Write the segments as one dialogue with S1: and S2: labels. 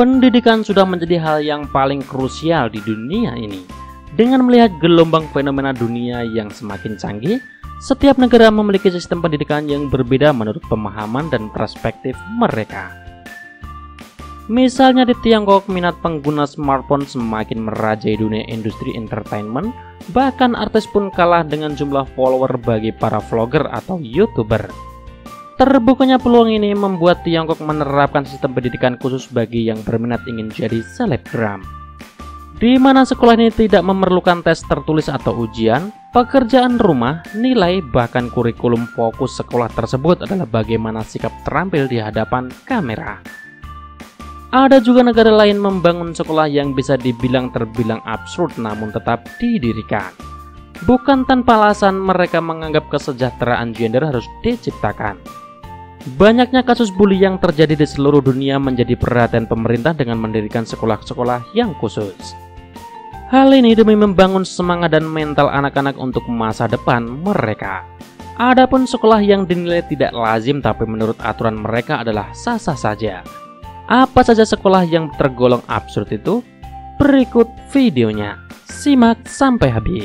S1: Pendidikan sudah menjadi hal yang paling krusial di dunia ini. Dengan melihat gelombang fenomena dunia yang semakin canggih, setiap negara memiliki sistem pendidikan yang berbeda menurut pemahaman dan perspektif mereka. Misalnya di Tiongkok, minat pengguna smartphone semakin merajai dunia industri entertainment, bahkan artis pun kalah dengan jumlah follower bagi para vlogger atau YouTuber. Terbukanya peluang ini membuat Tiongkok menerapkan sistem pendidikan khusus bagi yang berminat ingin jadi selebgram, di mana sekolah ini tidak memerlukan tes tertulis atau ujian, pekerjaan rumah, nilai, bahkan kurikulum fokus sekolah tersebut adalah bagaimana sikap terampil di hadapan kamera. Ada juga negara lain membangun sekolah yang bisa dibilang terbilang absurd namun tetap didirikan. Bukan tanpa alasan mereka menganggap kesejahteraan gender harus diciptakan. Banyaknya kasus bully yang terjadi di seluruh dunia menjadi perhatian pemerintah dengan mendirikan sekolah-sekolah yang khusus. Hal ini demi membangun semangat dan mental anak-anak untuk masa depan mereka. Adapun sekolah yang dinilai tidak lazim tapi menurut aturan mereka adalah sah-sah saja. Apa saja sekolah yang tergolong absurd itu? Berikut videonya. Simak sampai habis.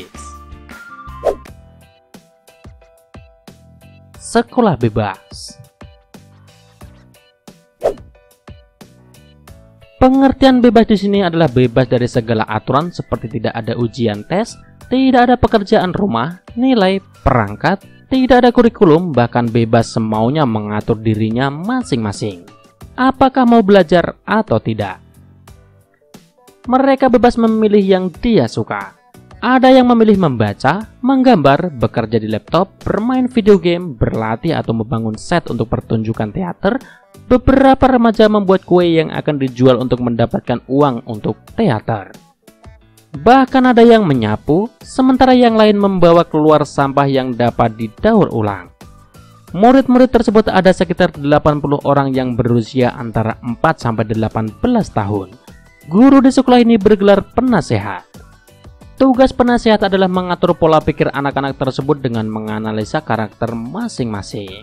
S1: Sekolah bebas. Pengertian bebas di sini adalah bebas dari segala aturan seperti tidak ada ujian tes, tidak ada pekerjaan rumah, nilai, perangkat, tidak ada kurikulum, bahkan bebas semaunya mengatur dirinya masing-masing. Apakah mau belajar atau tidak? Mereka bebas memilih yang dia suka. Ada yang memilih membaca, menggambar, bekerja di laptop, bermain video game, berlatih atau membangun set untuk pertunjukan teater. Beberapa remaja membuat kue yang akan dijual untuk mendapatkan uang untuk teater. Bahkan ada yang menyapu, sementara yang lain membawa keluar sampah yang dapat didaur ulang. Murid-murid tersebut ada sekitar 80 orang yang berusia antara 4-18 tahun. Guru di sekolah ini bergelar penasehat. Tugas penasehat adalah mengatur pola pikir anak-anak tersebut dengan menganalisa karakter masing-masing.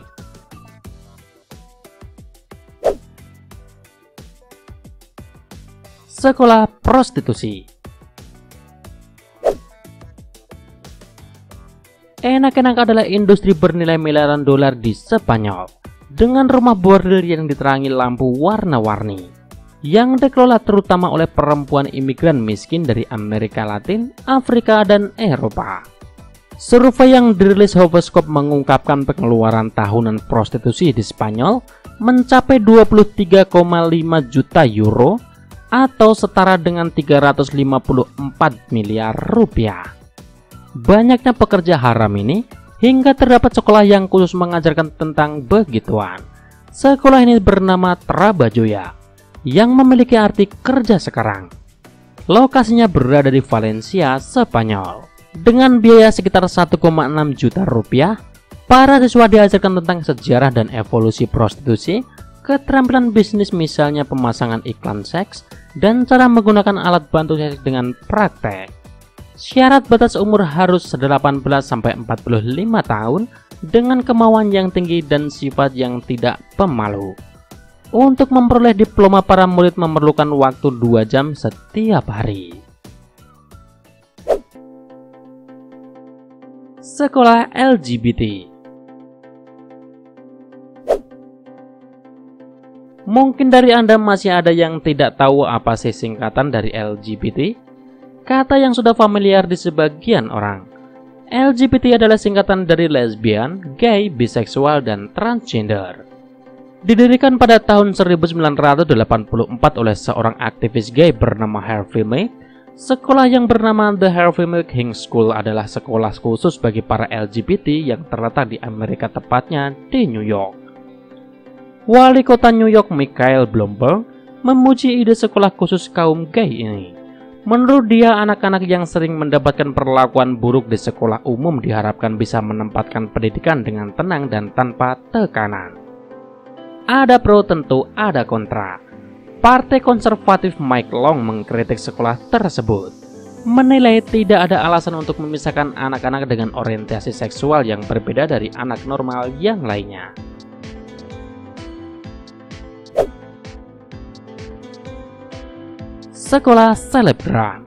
S1: Sekolah prostitusi. Enak-enak adalah industri bernilai miliaran dolar di Spanyol, dengan rumah bordil yang diterangi lampu warna-warni, yang dikelola terutama oleh perempuan imigran miskin dari Amerika Latin, Afrika, dan Eropa. Survei yang dirilis Horoscope mengungkapkan pengeluaran tahunan prostitusi di Spanyol mencapai 23,5 juta euro atau setara dengan 354 miliar rupiah. Banyaknya pekerja haram ini hingga terdapat sekolah yang khusus mengajarkan tentang begituan. Sekolah ini bernama Trabajoya, yang memiliki arti kerja sekarang. Lokasinya berada di Valencia, Spanyol. Dengan biaya sekitar 1,6 juta rupiah, para siswa diajarkan tentang sejarah dan evolusi prostitusi, keterampilan bisnis misalnya pemasangan iklan seks, dan cara menggunakan alat bantu seks dengan praktek. Syarat batas umur harus 18-45 tahun dengan kemauan yang tinggi dan sifat yang tidak pemalu. Untuk memperoleh diploma, para murid memerlukan waktu 2 jam setiap hari. Sekolah LGBT. Mungkin dari Anda masih ada yang tidak tahu apa sih singkatan dari LGBT? Kata yang sudah familiar di sebagian orang. LGBT adalah singkatan dari lesbian, gay, biseksual, dan transgender. Didirikan pada tahun 1984 oleh seorang aktivis gay bernama Harvey Milk, sekolah yang bernama The Harvey Milk High School adalah sekolah khusus bagi para LGBT yang terletak di Amerika, tepatnya di New York. Wali kota New York Michael Bloomberg memuji ide sekolah khusus kaum gay ini. Menurut dia, anak-anak yang sering mendapatkan perlakuan buruk di sekolah umum diharapkan bisa menempatkan pendidikan dengan tenang dan tanpa tekanan. Ada pro, tentu ada kontra. Partai konservatif Mike Long mengkritik sekolah tersebut, menilai tidak ada alasan untuk memisahkan anak-anak dengan orientasi seksual yang berbeda dari anak normal yang lainnya. Sekolah selebgram.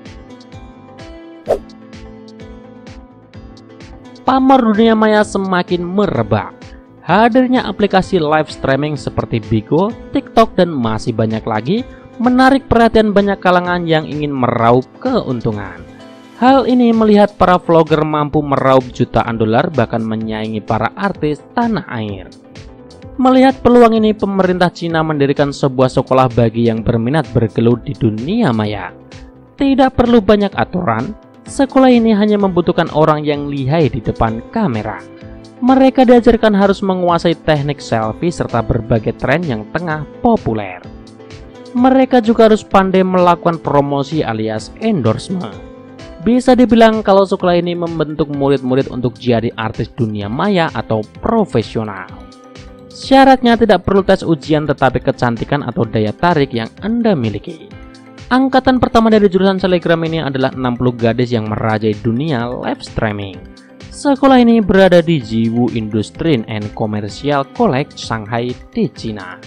S1: Pamor dunia maya semakin merebak. Hadirnya aplikasi live streaming seperti Bigo, TikTok, dan masih banyak lagi menarik perhatian banyak kalangan yang ingin meraup keuntungan. Hal ini melihat para vlogger mampu meraup jutaan dolar, bahkan menyaingi para artis tanah air. Melihat peluang ini, pemerintah Cina mendirikan sebuah sekolah bagi yang berminat bergelut di dunia maya. Tidak perlu banyak aturan, sekolah ini hanya membutuhkan orang yang lihai di depan kamera. Mereka diajarkan harus menguasai teknik selfie serta berbagai tren yang tengah populer. Mereka juga harus pandai melakukan promosi alias endorsement. Bisa dibilang kalau sekolah ini membentuk murid-murid untuk jadi artis dunia maya atau profesional. Syaratnya tidak perlu tes ujian, tetapi kecantikan atau daya tarik yang Anda miliki. Angkatan pertama dari jurusan selebgram ini adalah 60 gadis yang merajai dunia live streaming. Sekolah ini berada di Jiwu Industrial and Commercial College, Shanghai di Cina.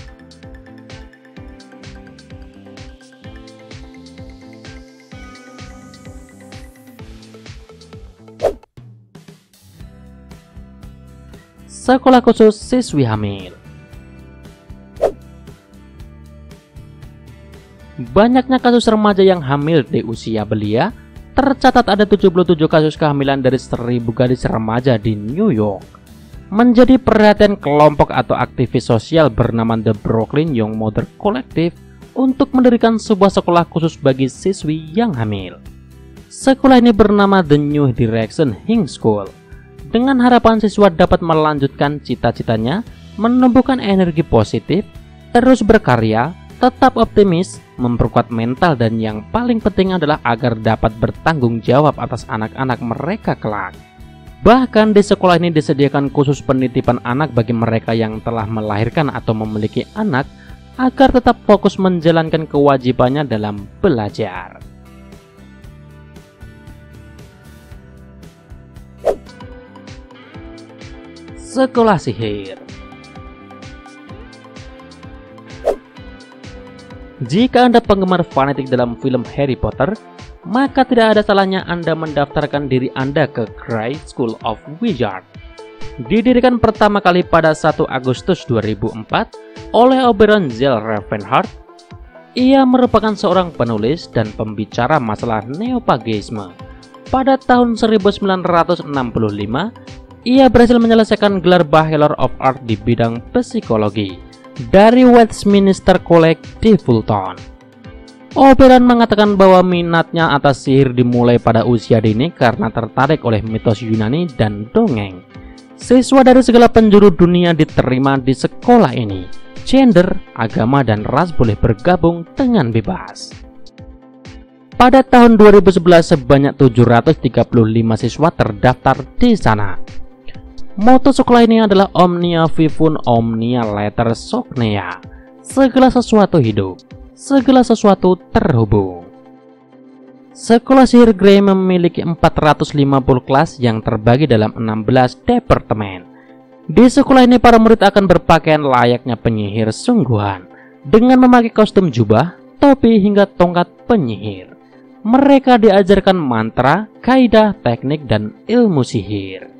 S1: Sekolah khusus siswi hamil. Banyaknya kasus remaja yang hamil di usia belia. Tercatat ada 77 kasus kehamilan dari 1000 gadis remaja di New York. Menjadi perhatian kelompok atau aktivis sosial bernama The Brooklyn Young Mother Collective untuk mendirikan sebuah sekolah khusus bagi siswi yang hamil. Sekolah ini bernama The New Direction High School, dengan harapan siswa dapat melanjutkan cita-citanya, menumbuhkan energi positif, terus berkarya, tetap optimis, memperkuat mental, dan yang paling penting adalah agar dapat bertanggung jawab atas anak-anak mereka kelak. Bahkan di sekolah ini disediakan khusus penitipan anak bagi mereka yang telah melahirkan atau memiliki anak agar tetap fokus menjalankan kewajibannya dalam belajar. Sekolah sihir. Jika Anda penggemar fanatik dalam film Harry Potter, maka tidak ada salahnya Anda mendaftarkan diri Anda ke Grey School of Wizards. Didirikan pertama kali pada 1 Agustus 2004 oleh Oberon Zell Ravenheart. Ia merupakan seorang penulis dan pembicara masalah neopaganisme. Pada tahun 1965, ia berhasil menyelesaikan gelar Bachelor of Arts di bidang psikologi dari Westminster College di Fulton. Oberon mengatakan bahwa minatnya atas sihir dimulai pada usia dini karena tertarik oleh mitos Yunani dan dongeng. Siswa dari segala penjuru dunia diterima di sekolah ini. Gender, agama, dan ras boleh bergabung dengan bebas. Pada tahun 2011 sebanyak 735 siswa terdaftar di sana. Moto sekolah ini adalah Omnia Vivum Omnia Later Socnea. Segala sesuatu hidup, segala sesuatu terhubung. Sekolah sihir Grey memiliki 450 kelas yang terbagi dalam 16 departemen. Di sekolah ini para murid akan berpakaian layaknya penyihir sungguhan, dengan memakai kostum jubah, topi hingga tongkat penyihir. Mereka diajarkan mantra, kaidah, teknik, dan ilmu sihir.